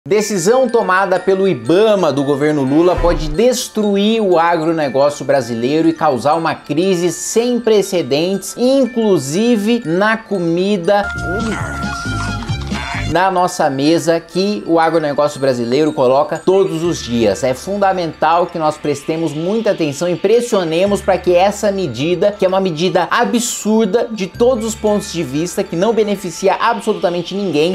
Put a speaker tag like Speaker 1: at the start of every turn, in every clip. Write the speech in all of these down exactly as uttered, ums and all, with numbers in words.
Speaker 1: Decisão tomada pelo IBAMA do governo Lula pode destruir o agronegócio brasileiro e causar uma crise sem precedentes, inclusive na comida na nossa mesa que o agronegócio brasileiro coloca todos os dias. É fundamental que nós prestemos muita atenção e pressionemos para que essa medida, que é uma medida absurda de todos os pontos de vista, que não beneficia absolutamente ninguém,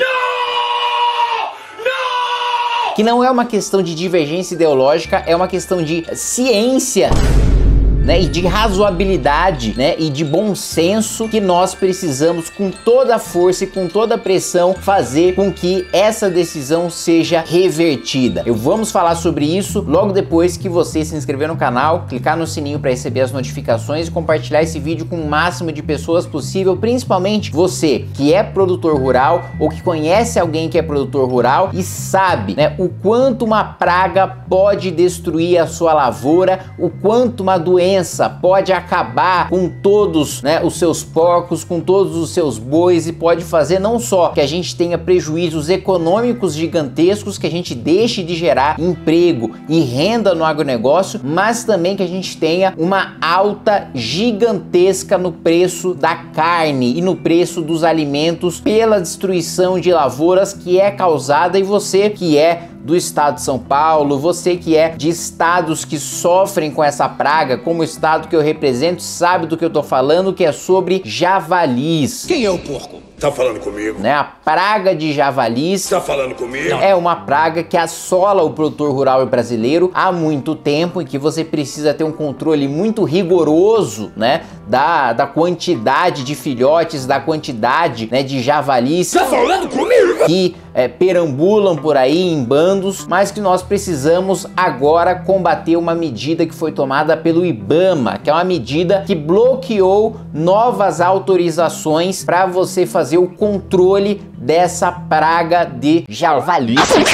Speaker 1: que não é uma questão de divergência ideológica, é uma questão de ciência, né, e de razoabilidade, né, e de bom senso, que nós precisamos com toda a força e com toda a pressão fazer com que essa decisão seja revertida. Eu vamos falar sobre isso logo depois que você se inscrever no canal, clicar no sininho para receber as notificações e compartilhar esse vídeo com o máximo de pessoas possível, principalmente você que é produtor rural ou que conhece alguém que é produtor rural e sabe, né, o quanto uma praga pode destruir a sua lavoura, o quanto uma doença pode acabar com todos, né, os seus porcos, com todos os seus bois, e pode fazer não só que a gente tenha prejuízos econômicos gigantescos, que a gente deixe de gerar emprego e renda no agronegócio, mas também que a gente tenha uma alta gigantesca no preço da carne e no preço dos alimentos pela destruição de lavouras que é causada. E você que é do estado de São Paulo, você que é de estados que sofrem com essa praga, como o estado que eu represento, sabe do que eu tô falando, que é sobre javalis.
Speaker 2: Quem é o porco? Tá falando comigo?
Speaker 1: Né? A praga de javalis
Speaker 2: tá falando comigo?
Speaker 1: É uma praga que assola o produtor rural brasileiro há muito tempo, e que você precisa ter um controle muito rigoroso, né, da, da quantidade de filhotes, da quantidade, né, de javalis
Speaker 2: tá falando comigo?
Speaker 1: que é, perambulam por aí em bandos, mas que nós precisamos agora combater uma medida que foi tomada pelo IBAMA, que é uma medida que bloqueou novas autorizações para você fazer fazer o controle dessa praga de javali.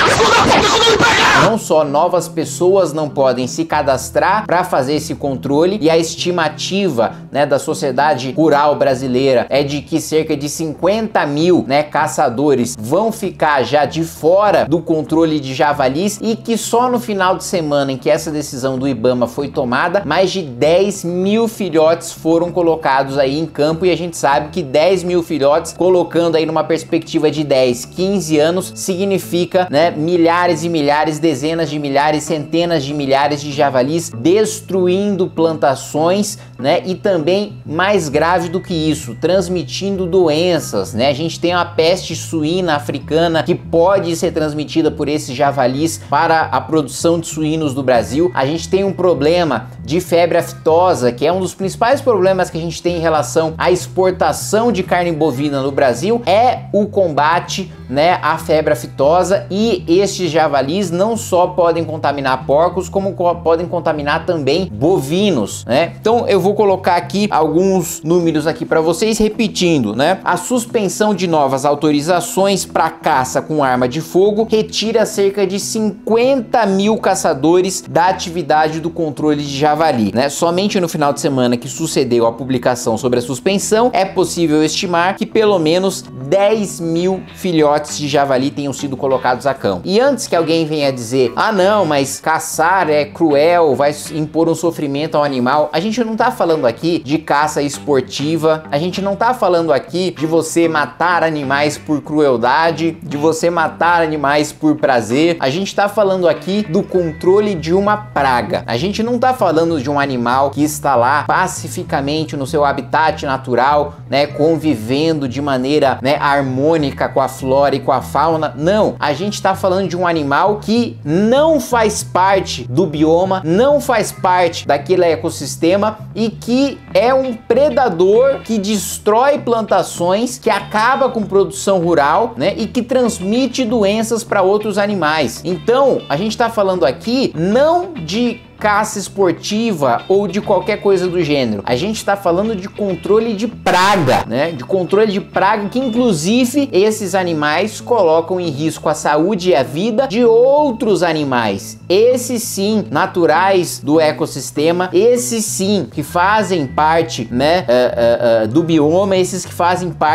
Speaker 1: Não só novas pessoas não podem se cadastrar para fazer esse controle, e a estimativa, né, da sociedade rural brasileira é de que cerca de cinquenta mil, né, caçadores vão ficar já de fora do controle de javalis, e que só no final de semana em que essa decisão do IBAMA foi tomada, mais de dez mil filhotes foram colocados aí em campo. E a gente sabe que dez mil filhotes, colocando aí numa perspectiva de dez, quinze anos, significa, né, milhares e milhares, dezenas de milhares, centenas de milhares de javalis destruindo plantações, né, e também mais grave do que isso, transmitindo doenças, né? A gente tem uma peste suína africana que pode ser transmitida por esses javalis para a produção de suínos do Brasil. A gente tem um problema de febre aftosa, que é um dos principais problemas que a gente tem em relação à exportação de carne bovina no Brasil, é o combate, né, à febre aftosa. E estes javalis não só podem contaminar porcos, como co podem contaminar também bovinos, né? Então eu vou colocar aqui alguns números aqui para vocês, repetindo, né? A suspensão de novas autorizações para caça com arma de fogo retira cerca de cinquenta mil caçadores da atividade do controle de javali, né? Somente no final de semana que sucedeu a publicação sobre a suspensão, é possível estimar que pelo menos dez mil filhotes de javali tenham sido colocados a cão. E antes que alguém venha dizer, ah não, mas caçar é cruel, vai impor um sofrimento ao animal, a gente não tá falando aqui de caça esportiva, a gente não tá falando aqui de você matar animais por crueldade, de você matar animais por prazer, a gente tá falando aqui do controle de uma praga. A gente não tá falando de um animal que está lá pacificamente no seu habitat natural, né, convivendo de maneira, né, harmônica com a flora e com a fauna. Não, a gente tá falando de um animal que não faz parte do bioma, não faz parte daquele ecossistema, e que é um predador que destrói plantações, que acaba com produção rural, né, e que transmite doenças para outros animais. Então, a gente tá falando aqui não de caça esportiva ou de qualquer coisa do gênero. A gente está falando de controle de praga, né? De controle de praga que, inclusive, esses animais colocam em risco a saúde e a vida de outros animais. Esses sim, naturais do ecossistema, esses sim, que fazem parte, né, uh, uh, uh, do bioma, esses que fazem parte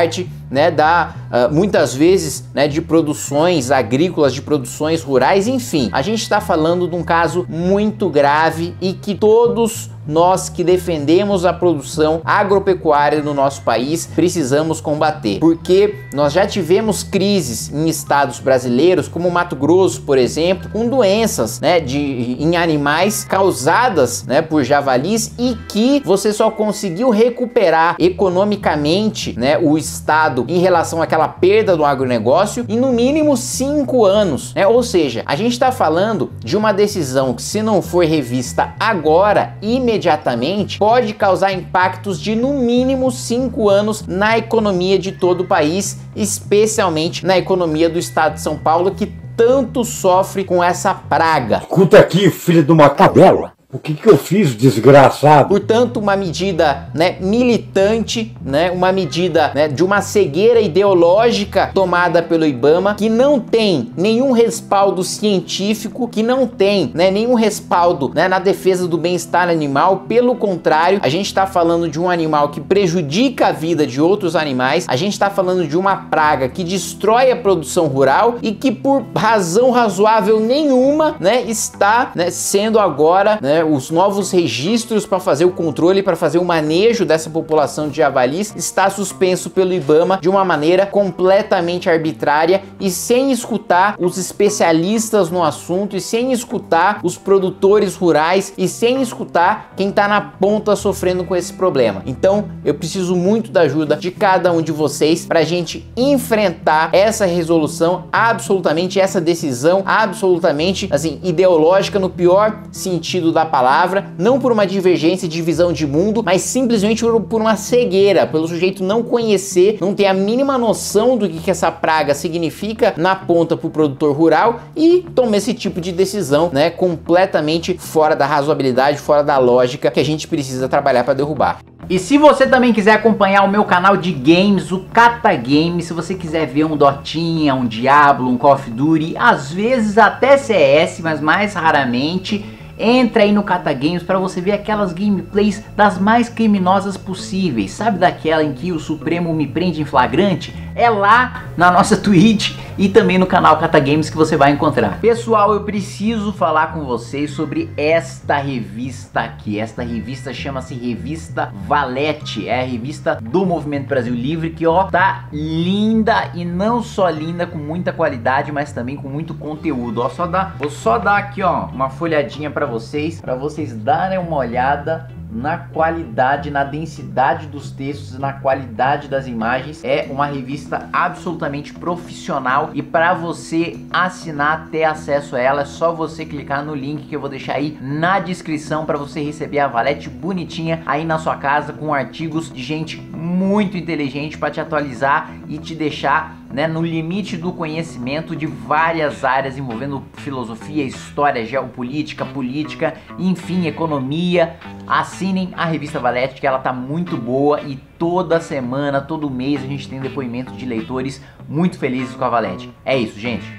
Speaker 1: né, da, uh, muitas vezes, né, de produções agrícolas, de produções rurais, enfim. A gente está falando de um caso muito grave e que todos nós que defendemos a produção agropecuária no nosso país precisamos combater, porque nós já tivemos crises em estados brasileiros, como Mato Grosso, por exemplo, com doenças, né, de, em animais causadas, né, por javalis, e que você só conseguiu recuperar economicamente, né, o estado em relação àquela perda do agronegócio em no mínimo cinco anos, né? Ou seja, a gente está falando de uma decisão que, se não for revista agora, imediatamente, imediatamente, pode causar impactos de no mínimo cinco anos na economia de todo o país, especialmente na economia do estado de São Paulo, que tanto sofre com essa praga.
Speaker 3: Escuta aqui, filho de uma cadela. O que que eu fiz, desgraçado?
Speaker 1: Portanto, uma medida, né, militante, né, uma medida, né, de uma cegueira ideológica tomada pelo IBAMA, que não tem nenhum respaldo científico, que não tem, né, nenhum respaldo, né, na defesa do bem-estar animal. Pelo contrário, a gente está falando de um animal que prejudica a vida de outros animais, a gente está falando de uma praga que destrói a produção rural e que, por razão razoável nenhuma, né, está, né, sendo agora, né, os novos registros para fazer o controle, para fazer o manejo dessa população de javalis, está suspenso pelo IBAMA de uma maneira completamente arbitrária e sem escutar os especialistas no assunto, e sem escutar os produtores rurais, e sem escutar quem está na ponta sofrendo com esse problema. Então, eu preciso muito da ajuda de cada um de vocês para a gente enfrentar essa resolução, absolutamente essa decisão, absolutamente, assim, ideológica no pior sentido da palavra, não por uma divergência de visão de mundo, mas simplesmente por, por uma cegueira, pelo sujeito não conhecer, não ter a mínima noção do que, que essa praga significa na ponta para o produtor rural e toma esse tipo de decisão, né, completamente fora da razoabilidade, fora da lógica que a gente precisa trabalhar para derrubar.
Speaker 4: E se você também quiser acompanhar o meu canal de games, o Cata Games, se você quiser ver um Dotinha, um Diablo, um Call of Duty, às vezes até C S, mas mais raramente, entra aí no Cata Games para você ver aquelas gameplays das mais criminosas possíveis. Sabe daquela em que o Supremo me prende em flagrante? É lá na nossa Twitch e também no canal Cata Games que você vai encontrar. Pessoal, eu preciso falar com vocês sobre esta revista aqui. Esta revista chama-se Revista Valete. É a revista do Movimento Brasil Livre, que ó, tá linda, e não só linda, com muita qualidade, mas também com muito conteúdo. Ó, só dá, vou só dar aqui, ó, uma folhadinha para vocês, para vocês darem uma olhada na qualidade, na densidade dos textos, na qualidade das imagens. É uma revista absolutamente profissional, e para você assinar, ter acesso a ela, é só você clicar no link que eu vou deixar aí na descrição para você receber a Valete bonitinha aí na sua casa, com artigos de gente muito inteligente para te atualizar e te deixar, né, no limite do conhecimento de várias áreas envolvendo filosofia, história, geopolítica, política, enfim, economia. Assinem a revista Valete, que ela tá muito boa, e toda semana, todo mês a gente tem depoimento de leitores muito felizes com a Valete. É isso, gente.